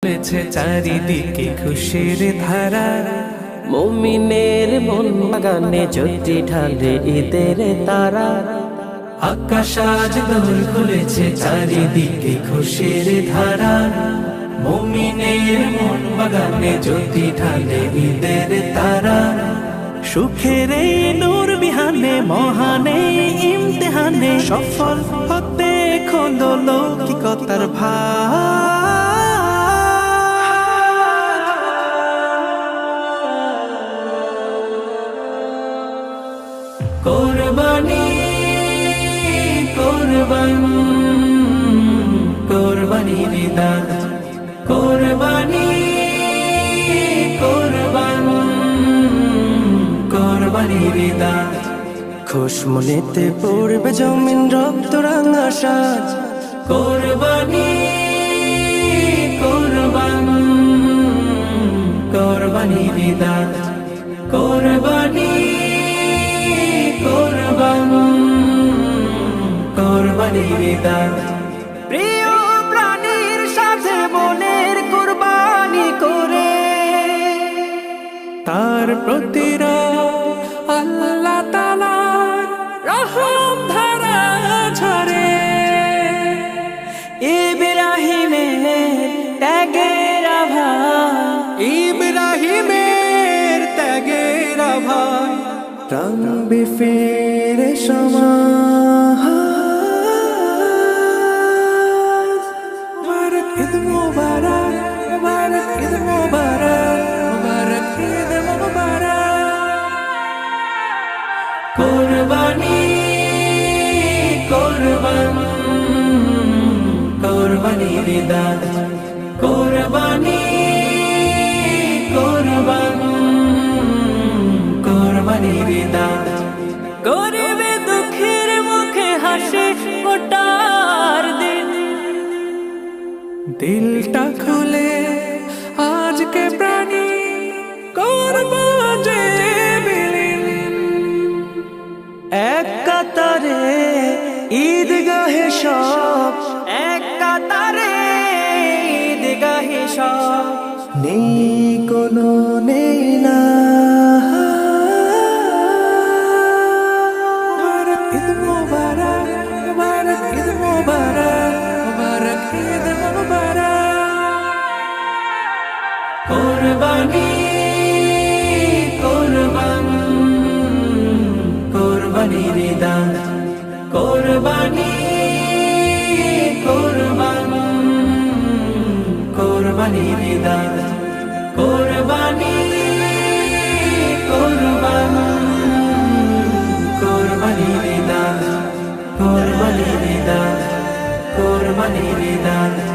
চলেছে চারিদিকে খুশির ধারা, মুমিনের মন বাগানে জ্যোতি ঢালে ঈদের তারা। আকাশ আজ দোল খুলেছে চারিদিকে খুশির ধারা, মুমিনের মন বাগানে জ্যোতি ঢালে ঈদের তারা। সুখের এই নূর বিহানে মহানে ইমতিহানে সফল হতে খোলো লৌকিকতার ভার। কোরবানি কোরবান কোরবানির দান, কোরবানি কোরবান কোরবানির দান। খুশমনিতে পড়বে জমিন রক্ত রাঙা সাজ, কোরবানি কোরবান কোরবানির দান, কোরবানি কোরবান কোরবানির দান। প্রিয় প্রাণীর সাথে মনের কুরবানি করে তার প্রতিরা আল্লাহ তাআলার রহম ধারা ঝরে। ইব্রাহিমের ত্যাগের আভায়, ইব্রাহিমের ত্যাগের আভায় রাঙবে ফিরে সমাজ। মুবারক ঈদ মুবারক, মুবারক ঈদ মুবারক, মুবারক ঈদ মুবারক। কোরবানি কোরবান কোরবানির দান, কোরবানি কোরবান কোরবানির দান। গরিবে দুঃখের মুখে হাসি ওটার দিন, দিলটা খুলে আজকে প্রাণী করব যে বিলীন। এক কাতারে ঈদগাহে সব, এক কাতারে ঈদগাহে সব, নেই কোনো নেই না। মুবারক ঈদ মুবারক, মুবারক ঈদ মুবারক, মুবারক ঈদ মুবারক। কোরবানি কোরবান কোরবানির দান, কোরবানি কোরবান কোরবানির দান, কোরবানি কোরবান কোরবানির দান, কোরবানির দান, কোরবানির দান।